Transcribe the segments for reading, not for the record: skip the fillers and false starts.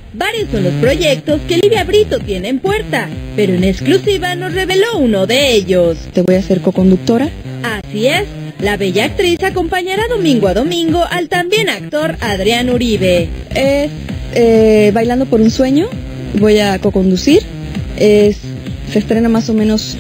Varios son los proyectos que Livia Brito tiene en puerta, pero en exclusiva nos reveló uno de ellos. Te voy a hacer coconductora. Así es, la bella actriz acompañará domingo a domingo al también actor Adrián Uribe. Es Bailando por un sueño, voy a coconducir. Se estrena más o menos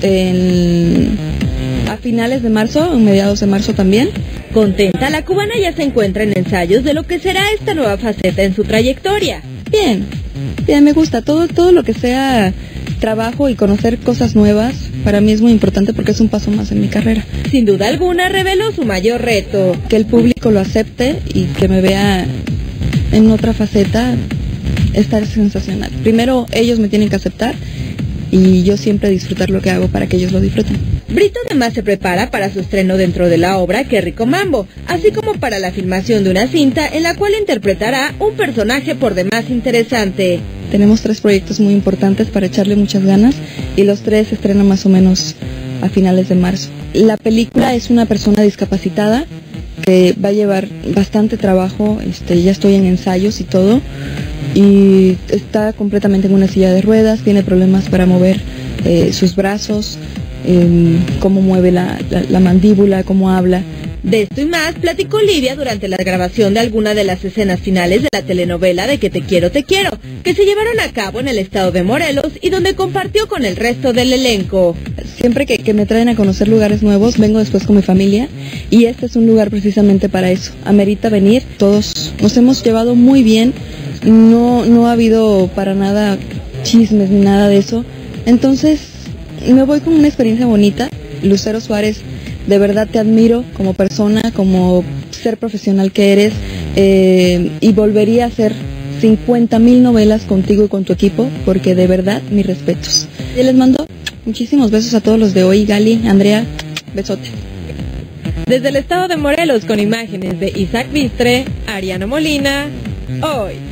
a finales de marzo, mediados de marzo también. Contenta, la cubana ya se encuentra en ensayos de lo que será esta nueva faceta en su trayectoria. Bien, me gusta todo lo que sea trabajo y conocer cosas nuevas. Para mí es muy importante porque es un paso más en mi carrera. Sin duda alguna reveló su mayor reto. Que el público lo acepte y que me vea en otra faceta, está sensacional. Primero ellos me tienen que aceptar y yo siempre disfrutar lo que hago para que ellos lo disfruten. Brito además se prepara para su estreno dentro de la obra Qué rico mambo, así como para la filmación de una cinta en la cual interpretará un personaje por demás interesante. Tenemos 3 proyectos muy importantes para echarle muchas ganas y los 3 se estrenan más o menos a finales de marzo. La película es una persona discapacitada que va a llevar bastante trabajo, ya estoy en ensayos y todo, y está completamente en una silla de ruedas, tiene problemas para mover sus brazos, cómo mueve la mandíbula, cómo habla. De esto y más platicó Livia durante la grabación de alguna de las escenas finales de la telenovela de Que te quiero, que se llevaron a cabo en el estado de Morelos y donde compartió con el resto del elenco. Siempre que me traen a conocer lugares nuevos, vengo después con mi familia y este es un lugar precisamente para eso. Amerita venir, todos nos hemos llevado muy bien, no ha habido para nada chismes ni nada de eso. Entonces me voy con una experiencia bonita. Lucero Suárez, de verdad te admiro como persona, como ser profesional que eres, y volvería a hacer 50,000 novelas contigo y con tu equipo, porque de verdad, mis respetos. Y les mando muchísimos besos a todos los de hoy. Gali, Andrea, besote. Desde el estado de Morelos, con imágenes de Isaac Bistre, Ariana Molina, Hoy.